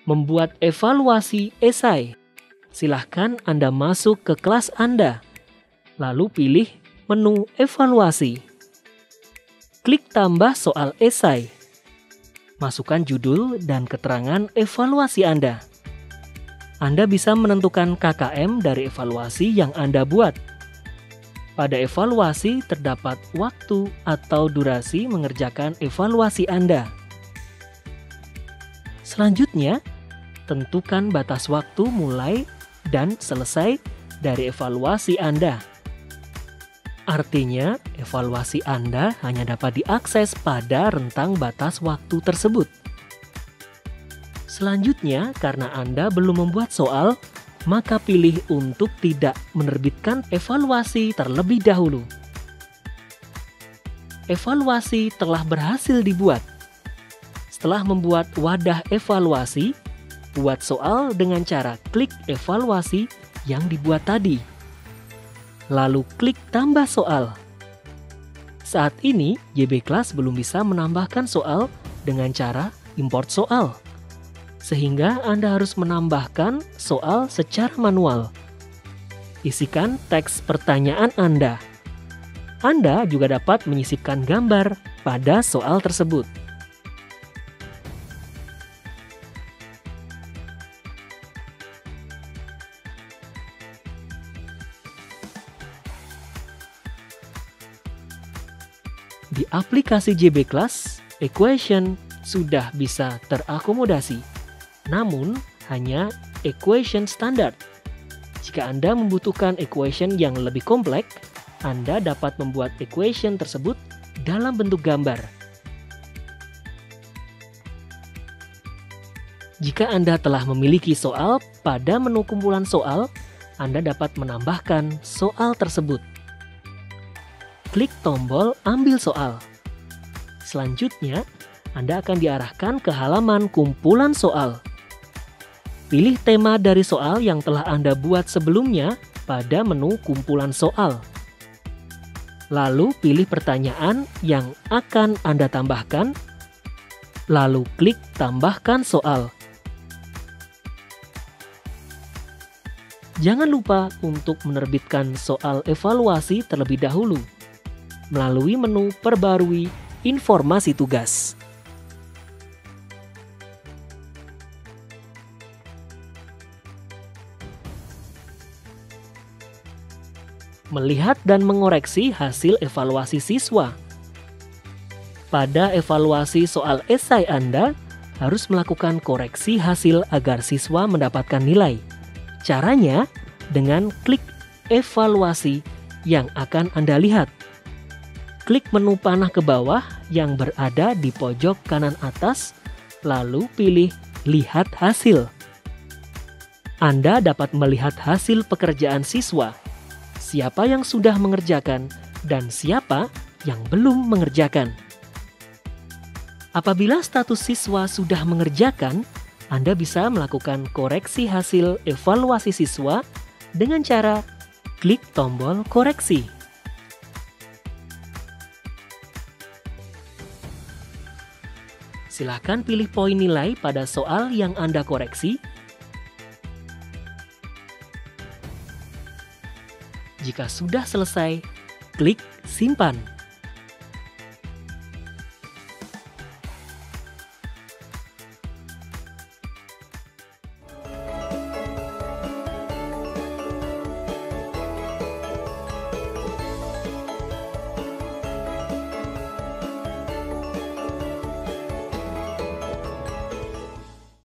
Membuat evaluasi esai. Silahkan Anda masuk ke kelas Anda, lalu pilih menu evaluasi. Klik tambah soal esai. Masukkan judul dan keterangan evaluasi Anda. Anda bisa menentukan KKM dari evaluasi yang Anda buat. Pada evaluasi terdapat waktu atau durasi mengerjakan evaluasi Anda. Selanjutnya, tentukan batas waktu mulai dan selesai dari evaluasi Anda. Artinya, evaluasi Anda hanya dapat diakses pada rentang batas waktu tersebut. Selanjutnya, karena Anda belum membuat soal, maka pilih untuk tidak menerbitkan evaluasi terlebih dahulu. Evaluasi telah berhasil dibuat. Setelah membuat wadah evaluasi, buat soal dengan cara klik evaluasi yang dibuat tadi. Lalu klik tambah soal. Saat ini, YB Class belum bisa menambahkan soal dengan cara import soal. Sehingga Anda harus menambahkan soal secara manual. Isikan teks pertanyaan Anda. Anda juga dapat menyisipkan gambar pada soal tersebut. Di aplikasi YB Class, equation sudah bisa terakomodasi, namun hanya equation standar. Jika Anda membutuhkan equation yang lebih kompleks, Anda dapat membuat equation tersebut dalam bentuk gambar. Jika Anda telah memiliki soal pada menu kumpulan soal, Anda dapat menambahkan soal tersebut. Klik tombol Ambil soal. Selanjutnya, Anda akan diarahkan ke halaman kumpulan soal. Pilih tema dari soal yang telah Anda buat sebelumnya pada menu kumpulan soal. Lalu pilih pertanyaan yang akan Anda tambahkan, lalu klik Tambahkan soal. Jangan lupa untuk menerbitkan soal evaluasi terlebih dahulu melalui menu Perbarui Informasi Tugas. Melihat dan mengoreksi hasil evaluasi siswa. Pada evaluasi soal esai Anda, harus melakukan koreksi hasil agar siswa mendapatkan nilai. Caranya dengan klik evaluasi yang akan Anda lihat. Klik menu panah ke bawah yang berada di pojok kanan atas, lalu pilih Lihat Hasil. Anda dapat melihat hasil pekerjaan siswa, siapa yang sudah mengerjakan, dan siapa yang belum mengerjakan. Apabila status siswa sudah mengerjakan, Anda bisa melakukan koreksi hasil evaluasi siswa dengan cara klik tombol koreksi. Silakan pilih poin nilai pada soal yang Anda koreksi. Jika sudah selesai, klik simpan.